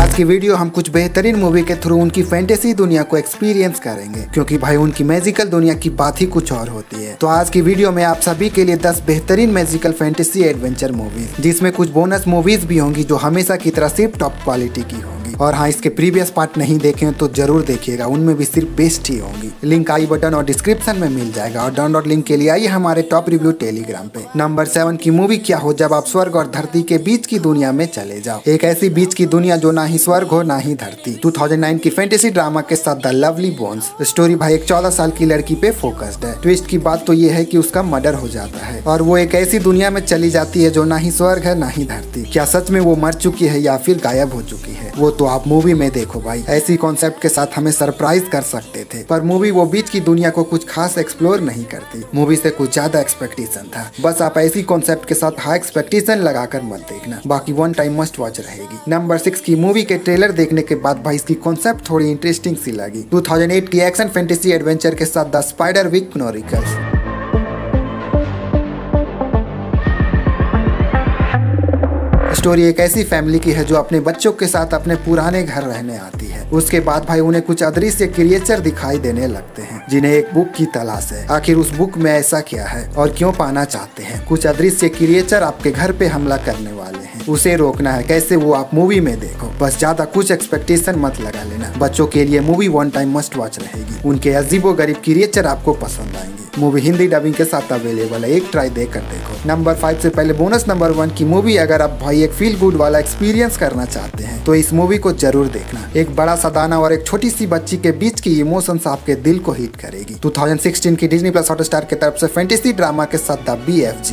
आज की वीडियो हम कुछ बेहतरीन मूवी के थ्रू उनकी फैंटेसी दुनिया को एक्सपीरियंस करेंगे, क्योंकि भाई उनकी मैजिकल दुनिया की बात ही कुछ और होती है। तो आज की वीडियो में आप सभी के लिए 10 बेहतरीन मैजिकल फैंटेसी एडवेंचर मूवीज, जिसमें कुछ बोनस मूवीज भी होंगी जो हमेशा की तरह सिर्फ टॉप क्वालिटी की होंगी। और हाँ, इसके प्रीवियस पार्ट नहीं देखे तो जरूर देखिएगा, उनमें भी सिर्फ बेस्ट ही होंगी। लिंक आई बटन और डिस्क्रिप्शन में मिल जाएगा। और डाउनलोड लिंक के लिए आइए हमारे टॉप रिव्यू टेलीग्राम पे। नंबर 7 की मूवी क्या हो जब आप स्वर्ग और धरती के बीच की दुनिया में चले जाओ। एक ऐसी बीच की दुनिया जो ना ही स्वर्ग हो ना ही धरती। 2009 की फैंटेसी ड्रामा के साथ द लवली बोन्स। स्टोरी भाई एक 14 साल की लड़की पे फोकस्ड है। ट्विस्ट की बात तो ये है कि उसका मर्डर हो जाता है और वो एक ऐसी दुनिया में चली जाती है जो ना ही स्वर्ग है ना ही धरती। क्या सच में वो मर चुकी है या फिर गायब हो चुकी है, वो तो आप मूवी में देखो भाई। ऐसी कॉन्सेप्ट के साथ हमें सरप्राइज कर सकते थे, पर मूवी वो बीच की दुनिया को कुछ खास एक्सप्लोर नहीं करती। मूवी से कुछ ज्यादा एक्सपेक्टेशन था। बस आप ऐसी कॉन्सेप्ट के साथ हाई एक्सपेक्टेशन लगाकर मत देखना, बाकी वन टाइम मस्ट वॉच रहेगी। नंबर 6 की मूवी के ट्रेलर देखने के बाद भाई इसकी कॉन्सेप्ट थोड़ी इंटरेस्टिंग सी लगी। 2008 की एक्शन फैंटेसी एडवेंचर के साथ the spider with chronicles. Story एक ऐसी फैमिली की है जो अपने बच्चों के साथ अपने पुराने घर रहने आती है। उसके बाद भाई उन्हें कुछ अदृश्य क्रिएचर दिखाई देने लगते हैं, जिन्हें एक बुक की तलाश है। आखिर उस बुक में ऐसा क्या है और क्यों पाना चाहते हैं? कुछ अदृश्य क्रिएचर आपके घर पे हमला करने वाले हैं, उसे रोकना है कैसे, वो आप मूवी में देखो। बस ज्यादा कुछ एक्सपेक्टेशन मत लगा लेना। बच्चों के लिए movie one time must watch रहेगी। उनके अजीबो गरीब क्रिएचर आपको पसंद आएंगे। मूवी हिंदी डबिंग के साथ अवेलेबल है, एक ट्राई देकर देखो। नंबर 5 से पहले बोनस नंबर 1 की मूवी। अगर आप भाई एक फील गुड वाला एक्सपीरियंस करना चाहते हैं तो इस मूवी को जरूर देखना। एक बड़ा सा दाना और एक छोटी सी बच्ची के बीच की इमोशंस आपके दिल को हिट करेगी। 2016 की डिज्नी प्लस हॉटस्टार की तरफ से फैंटेसी ड्रामा के साथ द BFG।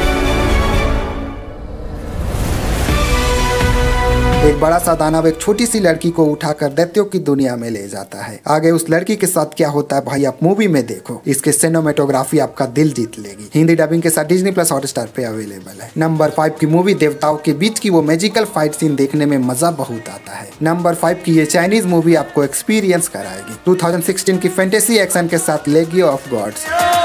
एक बड़ा सा दानव एक छोटी सी लड़की को उठाकर दैत्यों की दुनिया में ले जाता है। आगे उस लड़की के साथ क्या होता है भाई आप मूवी में देखो। इसके सिनेमेटोग्राफी आपका दिल जीत लेगी। हिंदी डबिंग के साथ डिज्नी प्लस हॉटस्टार पे अवेलेबल है। नंबर 5 की मूवी देवताओं के बीच की वो मैजिकल फाइट सीन देखने में मजा बहुत आता है। नंबर 5 की ये चाइनीज मूवी आपको एक्सपीरियंस कराएगी। 2016 की फैंटेसी एक्शन के साथ लेगियो ऑफ गॉड्स।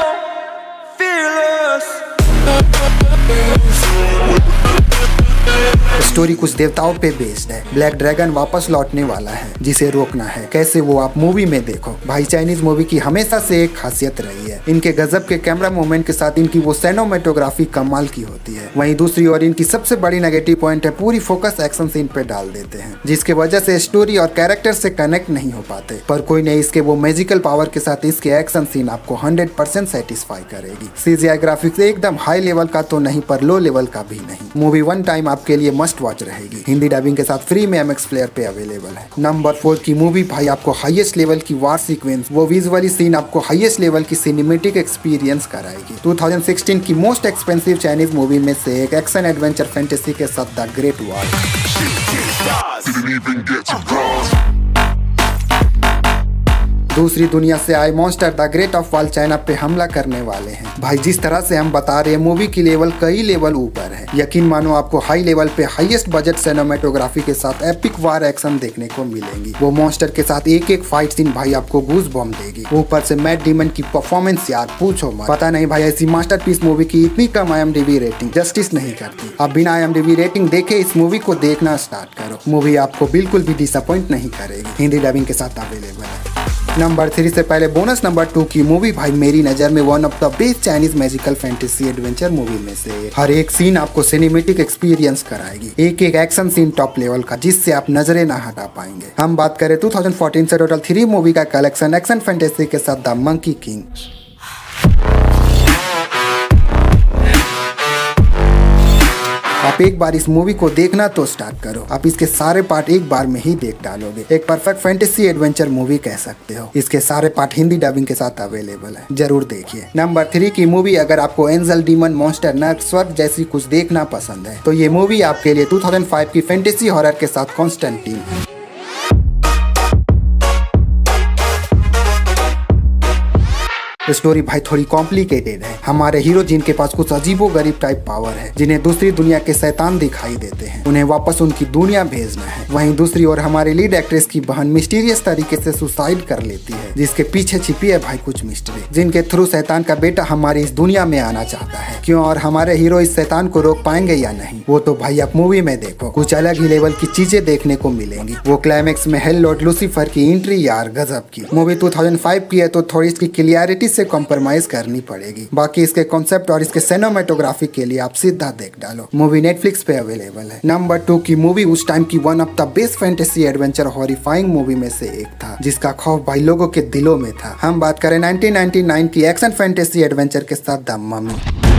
स्टोरी कुछ देवताओं पे बेस्ड है। ब्लैक ड्रैगन वापस लौटने वाला है, जिसे रोकना है कैसे, वो आप मूवी में देखो। भाई चाइनीज मूवी की हमेशा से एक खासियत रही है, इनके गजब के कैमरा मूवमेंट के साथ इनकी वो सिनेमेटोग्राफी कमाल की होती है। वहीं दूसरी ओर इनकी सबसे बड़ी नेगेटिव पॉइंट है पूरी फोकस एक्शन सीन पे डाल देते हैं, जिसके वजह से स्टोरी और कैरेक्टर से कनेक्ट नहीं हो पाते। पर कोई नहीं, इसके वो मैजिकल पावर के साथ इसके एक्शन सीन आपको 100% सेटिस्फाई करेगी। CGI ग्राफिक्स एकदम हाई लेवल का तो नहीं, पर लो लेवल का भी नहीं। मूवी वन टाइम आपके लिए मस्ट वॉच रहेगी। हिंदी डबिंग के साथ फ्री में MX प्लेयर पे अवेलेबल है। नंबर 4 की मूवी भाई आपको हाईएस्ट लेवल की वार सीक्वेंस, वो विजुअली सीन आपको हाईएस्ट लेवल की सिनेमेटिक एक्सपीरियंस कराएगी। 2016 की मोस्ट एक्सपेंसिव चाइनीज मूवी में से एक एक्शन एडवेंचर फैंटेसी के साथ द ग्रेट वॉर। दूसरी दुनिया से आए monster the great of wall China पे हमला करने वाले हैं। भाई जिस तरह से हम बता रहे हैं, मूवी की लेवल कई लेवल ऊपर है। यकीन मानो आपको हाई लेवल पे हाईएस्ट बजट सिनेमेटोग्राफी के साथ एपिक वार एक्शन देखने को मिलेंगी। वो मॉन्स्टर के साथ एक एक फाइट सीन भाई आपको गूज बॉम्ब देगी। ऊपर से मैट डीमन की परफॉर्मेंस यार पूछो मत। पता नहीं भाई ऐसी मास्टरपीस मूवी की इतनी कम IMDb रेटिंग जस्टिस नहीं करती। अब बिना IMDb रेटिंग देखे इस मूवी को देखना स्टार्ट करो। मूवी आपको बिल्कुल भी डिसअपॉइंट नहीं करेगी। हिंदी डबिंग के साथ अवेलेबल है। नंबर 3 से पहले बोनस नंबर 2 की मूवी भाई मेरी नजर में one of the best Chinese magical fantasy adventure movie में से। हर एक सीन आपको सिनेमेटिक एक्सपीरियंस कराएगी। एक एक एक्शन सीन टॉप लेवल का, जिससे आप नजरें ना हटा पाएंगे। हम बात करें 2014 से टोटल 3 मूवी का कलेक्शन एक्शन फैंटेसी के साथ द मंकी किंग। आप एक बार इस मूवी को देखना तो स्टार्ट करो, आप इसके सारे पार्ट एक बार में ही देख डालोगे। एक परफेक्ट फैंटेसी एडवेंचर मूवी कह सकते हो। इसके सारे पार्ट हिंदी डबिंग के साथ अवेलेबल है, जरूर देखिए। नंबर 3 की मूवी। अगर आपको एंजल, डीमन, मॉन्स्टर, नर्क, स्वर्ग जैसी कुछ देखना पसंद है तो ये मूवी आपके लिए 2005 की फैंटेसी हॉरर के साथ कॉन्स्टेंटाइन है। स्टोरी भाई थोड़ी कॉम्प्लिकेटेड है। हमारे हीरो जिनके पास कुछ अजीबोगरीब टाइप पावर है, जिन्हें दूसरी दुनिया के शैतान दिखाई देते हैं, उन्हें वापस उनकी दुनिया भेजना है। वहीं दूसरी ओर हमारी लीड एक्ट्रेस की बहन मिस्टीरियस तरीके से सुसाइड कर लेती है, जिसके पीछे छिपी है भाई कुछ मिस्ट्री, जिनके थ्रू शैतान का बेटा हमारी इस दुनिया में आना चाहता है। क्यों और हमारे हीरो इस शैतान को रोक पाएंगे या नहीं, वो तो भाई आप मूवी में देखो। कुछ अलग ही लेवल की चीजें देखने को मिलेंगी। वो क्लाइमेक्स में हेल लॉर्ड लूसीफर की एंट्री यार गजब की। मूवी 2005 की है तो थोड़ी इसकी क्लियरिटी से कॉम्प्रोमाइज करनी पड़ेगी। बाकी इसके कॉन्सेप्ट और इसके सिनेमेटोग्राफी के लिए आप सीधा देख डालो। मूवी नेटफ्लिक्स पे अवेलेबल है। नंबर 2 की मूवी उस टाइम की one of the best fantasy adventure horrifying movie में से एक था, जिसका खौफ भाई लोगों के दिलों में था। हम बात करें 1999 की एक्शन फैंटेसी एडवेंचर के साथ द मम्मी।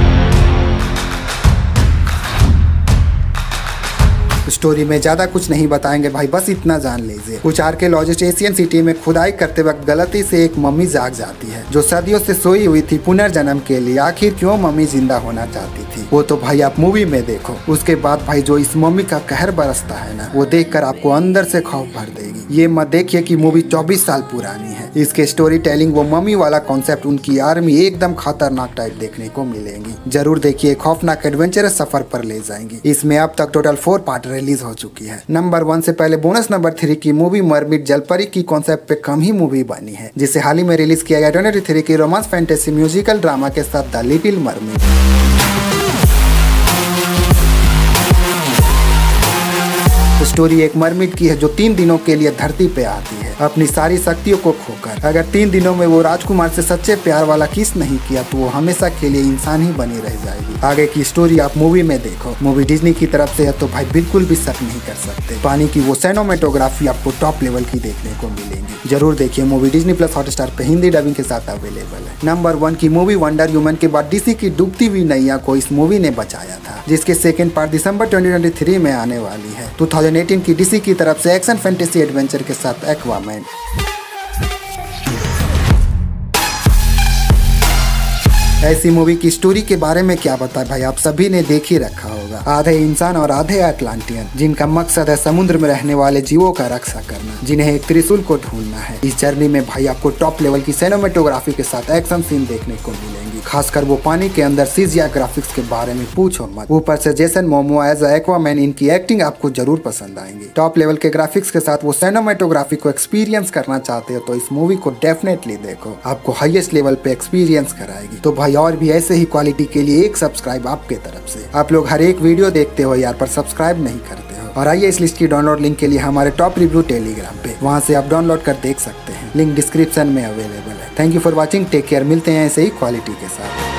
स्टोरी में ज्यादा कुछ नहीं बताएंगे भाई, बस इतना जान लीजिए। कुछ आर्कियोलॉजिस्ट एशियन सिटी में खुदाई करते वक्त गलती से एक मम्मी जाग जाती है, जो सदियों से सोई हुई थी पुनर्जन्म के लिए। आखिर क्यों मम्मी जिंदा होना चाहती थी, वो तो भाई आप मूवी में देखो। उसके बाद भाई जो इस मम्मी का कहर बरसता है ना, वो देखकर आपको अंदर से खौफ भर देगी। ये मत देखिए कि मूवी 24 साल पुरानी है। इसके स्टोरी टेलिंग वो मम्मी वाला कॉन्सेप्ट, उनकी आर्मी एकदम खतरनाक टाइप देखने को मिलेंगी। जरूर देखिए, खौफनाक एडवेंचरस सफर पर ले जाएंगी। इसमें अब तक टोटल 4 पार्ट रिलीज हो चुकी है। नंबर 1 से पहले बोनस नंबर 3 की मूवी मरमिड जलपरी की कॉन्सेप्ट पे कम ही मूवी बनी है, जिसे हाल ही में रिलीज किया गया 2023 की रोमांस फैंटेसी म्यूजिकल ड्रामा के साथ द लिटिल मरमेड। स्टोरी एक मरमिड की है जो 3 दिनों के लिए धरती पे आती है अपनी सारी शक्तियों को खोकर। अगर 3 दिनों में वो राजकुमार से सच्चे प्यार वाला किस नहीं किया तो वो हमेशा के लिए इंसान ही बनी रह जाएगी। आगे की स्टोरी आप मूवी में देखो। मूवी डिज्नी की तरफ से है तो भाई बिल्कुल भी शक नहीं कर सकते। पानी की वो सिनेमेटोग्राफी आपको टॉप लेवल की देखने को मिलेंगी। जरूर देखिए, मूवी डिज्नी प्लस हॉटस्टार पे हिंदी डबिंग के साथ अवेलेबल है। नंबर 1 की मूवी वंडर वुमन के बाद डीसी की डूबती हुई नैया को इस मूवी ने बचाया था, जिसके सेकंड पार्ट दिसंबर 2023 में आने वाली है। 2018 की डीसी की तरफ से एक्शन फैंटेसी एडवेंचर के साथ एक्वामैन। ऐसी मूवी की स्टोरी के बारे में क्या बताएं भाई, आप सभी ने देख ही रखा होगा। आधे इंसान और आधे अटलांटियन, जिनका मकसद है समुद्र में रहने वाले जीवों का रक्षा करना, जिन्हें एक त्रिशूल को ढूंढना है। इस जर्नी में भाई आपको टॉप लेवल की सिनेमेटोग्राफी के साथ एक्शन सीन देखने को मिलेंगी। खासकर वो पानी के अंदर सीजीआई ग्राफिक्स के बारे में पूछो मत। ऊपर से जेसन मोमोआ एज एक्वामैन, इनकी एक्टिंग आपको जरूर पसंद आएंगी। टॉप लेवल के ग्राफिक्स के साथ वो सिनेमेटोग्राफी को एक्सपीरियंस करना चाहते हो तो इस मूवी को डेफिनेटली देखो, आपको हाईएस्ट लेवल पे एक्सपीरियंस कराएगी। तो भाई और भी ऐसे ही क्वालिटी के लिए एक सब्सक्राइब आपके तरफ से। आप लोग हर एक वीडियो देखते हो यार, पर सब्सक्राइब नहीं करते हो। और आइए इस लिस्ट की डाउनलोड लिंक के लिए हमारे टॉप रिव्यू टेलीग्राम पे, वहां से आप डाउनलोड कर देख सकते हैं। लिंक डिस्क्रिप्शन में अवेलेबल है। Thank you for watching, take care. मिलते हैं ऐसे ही क्वालिटी के साथ।